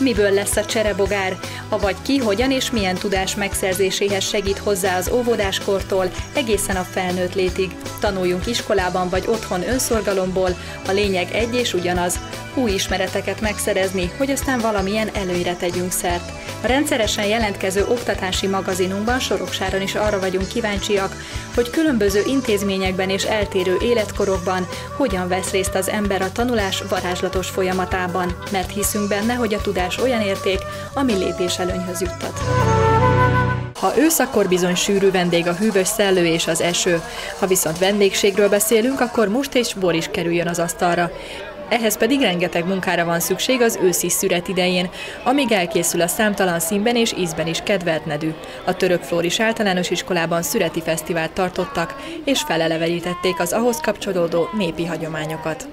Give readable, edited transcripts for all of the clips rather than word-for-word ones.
Miből lesz a cserebogár? Avagy ki, hogyan és milyen tudás megszerzéséhez segít hozzá az óvodáskortól egészen a felnőtt létig. Tanuljunk iskolában vagy otthon önszorgalomból, a lényeg egy és ugyanaz. Új ismereteket megszerezni, hogy aztán valamilyen előnyre tegyünk szert. A rendszeresen jelentkező oktatási magazinunkban Soroksáron is arra vagyunk kíváncsiak, hogy különböző intézményekben és eltérő életkorokban hogyan vesz részt az ember a tanulás varázslatos folyamatában, mert hiszünk benne, hogy a tudás olyan érték, ami lépéselőnyhöz juttat. Ha ősz, akkor bizony sűrű vendég a hűvös szellő és az eső. Ha viszont vendégségről beszélünk, akkor must és bor is kerüljön az asztalra. Ehhez pedig rengeteg munkára van szükség az őszi szüret idején, amíg elkészül a számtalan színben és ízben is kedvelt nedű. A Török Flóris Általános Iskolában szüreti fesztivált tartottak, és felelevenítették az ahhoz kapcsolódó népi hagyományokat.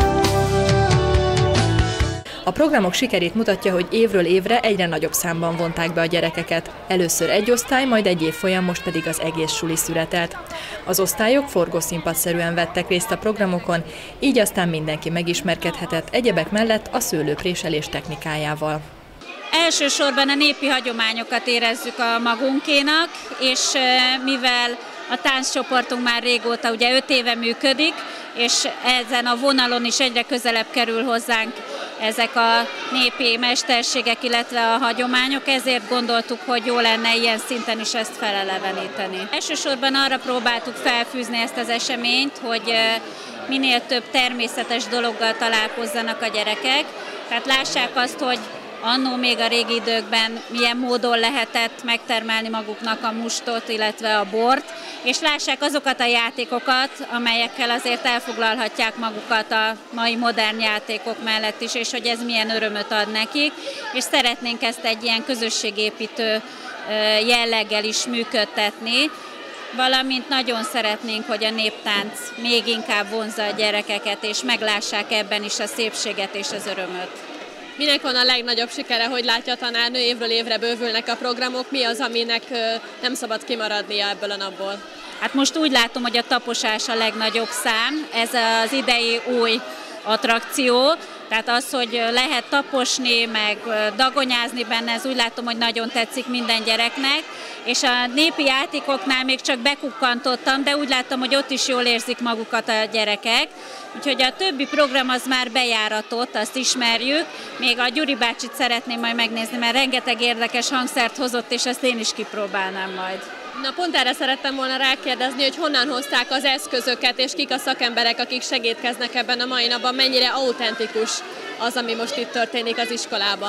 A programok sikerét mutatja, hogy évről évre egyre nagyobb számban vonták be a gyerekeket. Először egy osztály, majd egy évfolyam, most pedig az egész suli szüretelt. Az osztályok forgószínpadszerűen vettek részt a programokon, így aztán mindenki megismerkedhetett egyebek mellett a szőlőpréselés technikájával. Elsősorban a népi hagyományokat érezzük a magunkénak, és mivel a tánccsoportunk már régóta, ugye 5 éve működik, és ezen a vonalon is egyre közelebb kerül hozzánk ezek a népi mesterségek, illetve a hagyományok, ezért gondoltuk, hogy jó lenne ilyen szinten is ezt feleleveníteni. Elsősorban arra próbáltuk felfűzni ezt az eseményt, hogy minél több természetes dologgal találkozzanak a gyerekek, tehát lássák azt, hogy annó még a régi időkben milyen módon lehetett megtermelni maguknak a mustot, illetve a bort, és lássák azokat a játékokat, amelyekkel azért elfoglalhatják magukat a mai modern játékok mellett is, és hogy ez milyen örömöt ad nekik, és szeretnénk ezt egy ilyen közösségépítő jelleggel is működtetni, valamint nagyon szeretnénk, hogy a néptánc még inkább vonzza a gyerekeket, és meglássák ebben is a szépséget és az örömöt. Minek van a legnagyobb sikere, hogy látja a tanárnő, évről évre bővülnek a programok, mi az, aminek nem szabad kimaradnia ebből a napból? Hát most úgy látom, hogy a taposás a legnagyobb szám, ez az idei új attrakció, tehát az, hogy lehet taposni, meg dagonyázni benne, ez úgy látom, hogy nagyon tetszik minden gyereknek, és a népi játékoknál még csak bekukkantottam, de úgy láttam, hogy ott is jól érzik magukat a gyerekek, úgyhogy a többi program az már bejáratott, azt ismerjük, még a Gyuri bácsit szeretném majd megnézni, mert rengeteg érdekes hangszert hozott, és ezt én is kipróbálnám majd. Na pont erre szerettem volna rákérdezni, hogy honnan hozták az eszközöket, és kik a szakemberek, akik segítkeznek ebben a mai napban, mennyire autentikus az, ami most itt történik az iskolában?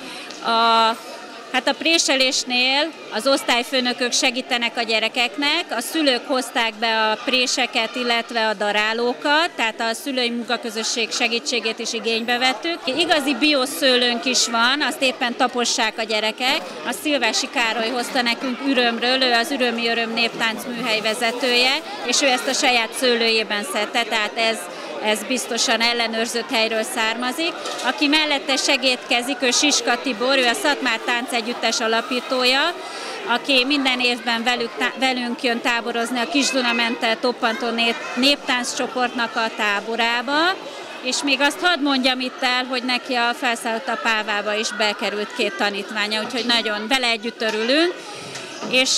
Hát a préselésnél az osztályfőnökök segítenek a gyerekeknek, a szülők hozták be a préseket, illetve a darálókat, tehát a szülői munkaközösség segítségét is igénybe vettük. Igazi bioszőlőnk is van, azt éppen tapossák a gyerekek. A Szilvási Károly hozta nekünk Ürömről, ő az Ürömi Öröm Néptánc műhely vezetője, és ő ezt a saját szőlőjében szedte, tehát ez biztosan ellenőrzött helyről származik. Aki mellette segítkezik, ő Siska Tibor, ő a Szatmár Táncegyüttes alapítója, aki minden évben velünk jön táborozni a Kis-Dunamente toppantó néptánccsoportnak a táborába, és még azt hadd mondjam itt el, hogy neki a Felszállott a Pávába is bekerült 2 tanítványa, úgyhogy nagyon vele együtt örülünk. És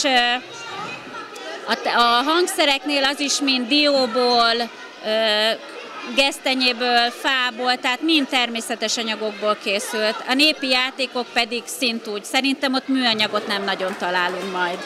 a hangszereknél az is mind dióból, gesztenyéből, fából, tehát mind természetes anyagokból készült. A népi játékok pedig szintúgy. Szerintem ott műanyagot nem nagyon találunk majd.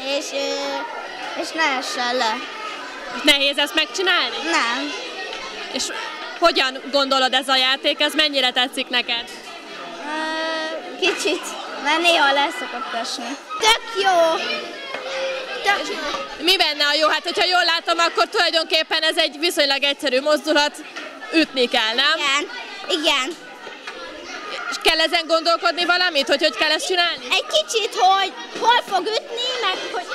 és ne essen le. Nehéz ezt megcsinálni? Nem. És hogyan gondolod ez a játék, ez mennyire tetszik neked? Kicsit, mert néha leszokott esni. Tök jó! Mi benne a jó? Hát, hogyha jól látom, akkor tulajdonképpen ez egy viszonylag egyszerű mozdulat, ütni kell, nem? Igen. És kell ezen gondolkodni valamit, hogy kell ezt csinálni? Egy kicsit, hogy hol fog ütni, meg hogy...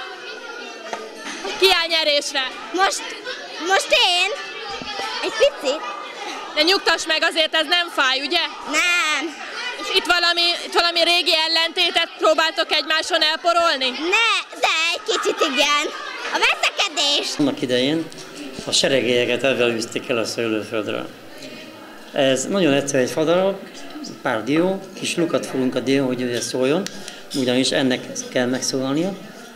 Ki áll nyerésre? Most én. Egy picit. De nyugtass meg, azért ez nem fáj, ugye? Nem. És itt valami régi ellentétet próbáltok egymáson elporolni? Ne, de egy kicsit igen. A veszekedés. Annak idején a seregélyeket ezzel űzték el a szőlőföldről. Ez nagyon egyszerű, egy fadarab, pár dió, kis lukat fogunk a dió, hogy ez szóljon, ugyanis ennek kell megszólalnia.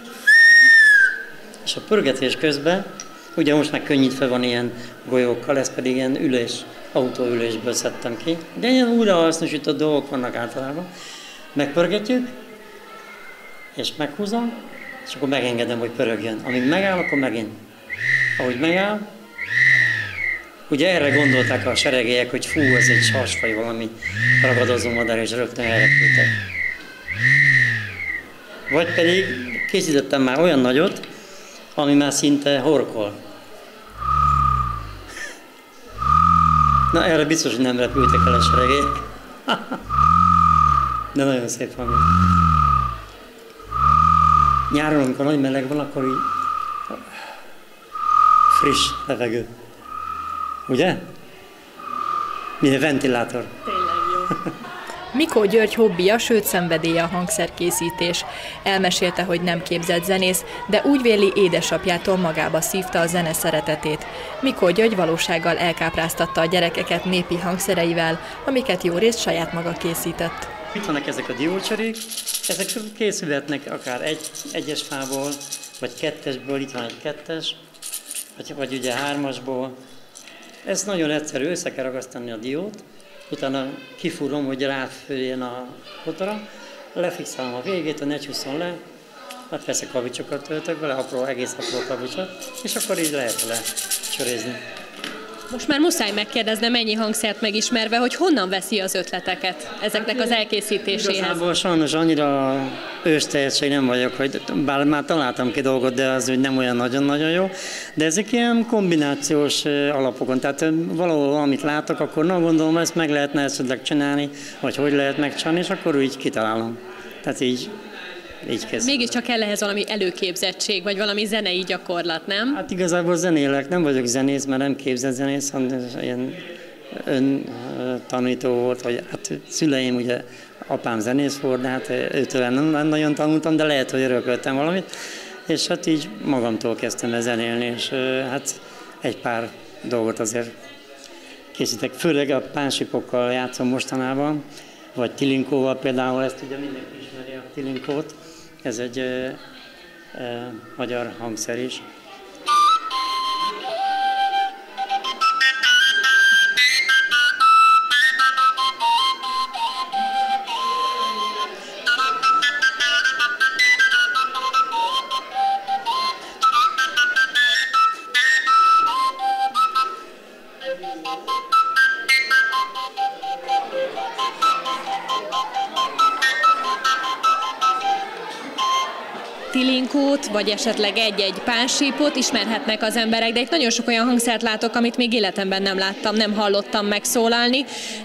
És a pörgetés közben, ugye most már könnyítve van ilyen golyókkal, ez pedig ilyen autóülésből szedtem ki, de ilyen újrahasznosított dolgok vannak általában. Megpörgetjük, és meghúzom, és akkor megengedem, hogy pörögjön. Amíg megáll, akkor megint. Ahogy megáll, ugye erre gondolták a seregélyek, hogy fú, ez egy hasfaj, valami ragadozó madár, és rögtön elrepültek. Vagy pedig készítettem már olyan nagyot, ami már szinte horkol. Na, erre biztos, hogy nem repültek el a seregélyek. De nagyon szép van. Nyáron, amikor nagy meleg van, akkor így friss levegő. Ugye? Mint egy ventilátor. Tényleg jó. Mikó György hobbija, sőt szenvedélye a hangszerkészítés. Elmesélte, hogy nem képzett zenész, de úgy véli, édesapjától magába szívta a zene szeretetét. Mikó György valósággal elkápráztatta a gyerekeket népi hangszereivel, amiket jó részt saját maga készített. Itt vannak ezek a diócserék, ezek készülhetnek akár egyes fából, vagy kettesből, itt van egy kettes, vagy ugye hármasból. Ez nagyon egyszerű, össze kell ragasztani a diót, utána kifúrom, hogy ráfőjön a kotora, lefixálom a végét, hogy ne csúszson le, hát persze kavicsokat töltök bele, egész apró kavicsot, és akkor így lehet lecsörézni. Most már muszáj megkérdeznem ennyi hangszert megismerve, hogy honnan veszi az ötleteket ezeknek az elkészítéséhez. Igazából sajnos annyira őstehetség nem vagyok, hogy bár már találtam ki dolgot, de az úgy nem olyan nagyon-nagyon jó. De ezek ilyen kombinációs alapokon, tehát valahol valamit látok, akkor na gondolom, ezt meg lehetne esetleg csinálni, vagy hogy lehet megcsinálni, és akkor úgy kitalálom. Tehát így kezdtem. Mégiscsak kell ehhez valami előképzettség, vagy valami zenei gyakorlat, nem? Hát igazából zenélek, nem vagyok zenész, mert nem képzett zenész, hanem ilyen öntanító volt, vagy hát szüleim, ugye apám zenész volt, de hát őtől nem nagyon tanultam, de lehet, hogy örököltem valamit, és hát így magamtól kezdtem el zenélni, és hát egy pár dolgot azért készítek, főleg a pánsipokkal játszom mostanában, vagy tilinkóval például, ezt ugye mindenki ismeri a tilinkót, ez egy magyar hangszer is. Tilinkót, vagy esetleg egy-egy pánsípot ismerhetnek az emberek, de itt nagyon sok olyan hangszert látok, amit még életemben nem láttam, nem hallottam megszólalni.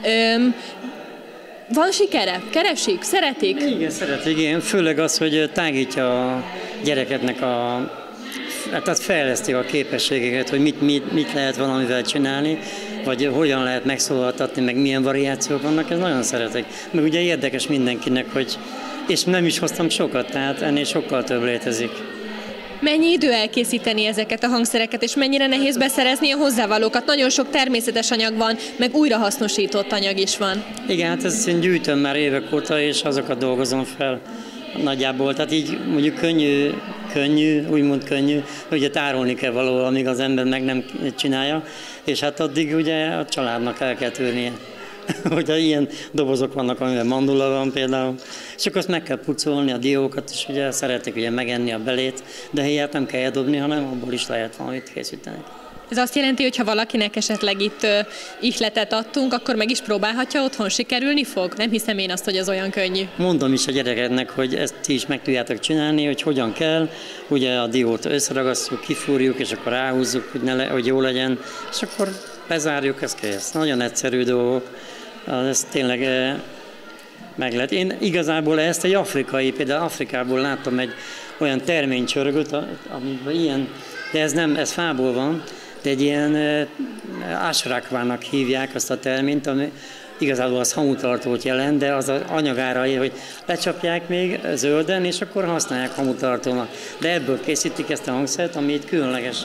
Van sikere? Keresik? Szeretik? Igen, szeretik, igen. Főleg az, hogy tágítja a gyerekeknek tehát fejleszti a képességeket, hogy mit lehet valamivel csinálni, vagy hogyan lehet megszólaltatni, meg milyen variációk vannak, ez nagyon szeretek. Meg ugye érdekes mindenkinek, hogy és nem is hoztam sokat, tehát ennél sokkal több létezik. Mennyi idő elkészíteni ezeket a hangszereket, és mennyire nehéz beszerezni a hozzávalókat? Nagyon sok természetes anyag van, meg újrahasznosított anyag is van. Igen, hát ezt én gyűjtöm már évek óta, és azokat dolgozom fel nagyjából. Tehát így mondjuk úgymond könnyű, ugye tárolni kell valahol, amíg az ember meg nem csinálja, és hát addig ugye a családnak el kell tűrnie. Hogyha ilyen dobozok vannak, amiben mandula van például, és akkor azt meg kell pucolni, a diókat, és ugye szeretik ugye megenni a belét, de helyet nem kell eldobni, hanem abból is lehet valamit készíteni. Ez azt jelenti, hogy ha valakinek esetleg itt ihletet adtunk, akkor meg is próbálhatja otthon, sikerülni fog? Nem hiszem én azt, hogy az olyan könnyű. Mondom is a gyerekeknek, hogy ezt ti is meg tudjátok csinálni, hogy hogyan kell. Ugye a diót összeragasztjuk, kifúrjuk, és akkor ráhúzzuk, hogy jó legyen, és akkor bezárjuk, ez kész. Nagyon egyszerű dolgok. Ez tényleg meg lehet. Én igazából ezt egy például Afrikából láttam egy olyan terménycsörgöt, amiben ilyen, de ez fából van, de egy ilyen ásrákvának hívják azt a terményt, ami igazából az hamutartót jelent, de az anyagára, hogy lecsapják még zölden, és akkor használják hamutartónak. De ebből készítik ezt a hangszert, ami itt különleges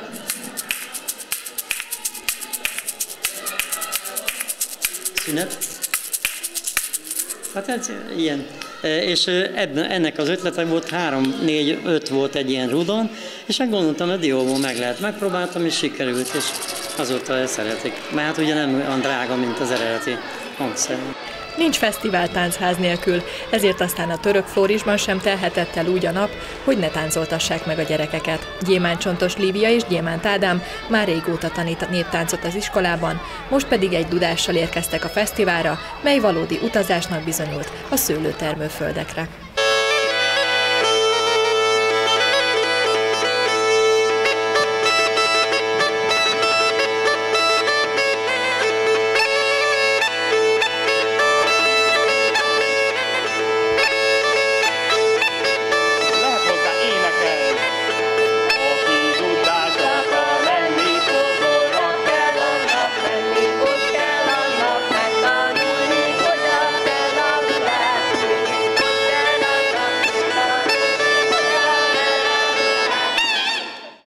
szünet. Hát ez ilyen. És ennek az ötlete volt 3, 4, 5 volt egy ilyen rudon, és hát gondoltam, a dióból meg lehet. Megpróbáltam, és sikerült, és azóta szeretik. Mert hát ugye nem olyan drága, mint az eredeti hangszer. Nincs fesztivál tánchaz nélkül, ezért aztán a török Flórisban sem telhetett el úgy a nap, hogy ne táncoltassák meg a gyerekeket. Gyémánt Csontos Lívia és Gyémánt Ádám már régóta tanít néptáncot az iskolában, most pedig egy dudással érkeztek a fesztiválra, mely valódi utazásnak bizonyult a szőlőtermőföldekre.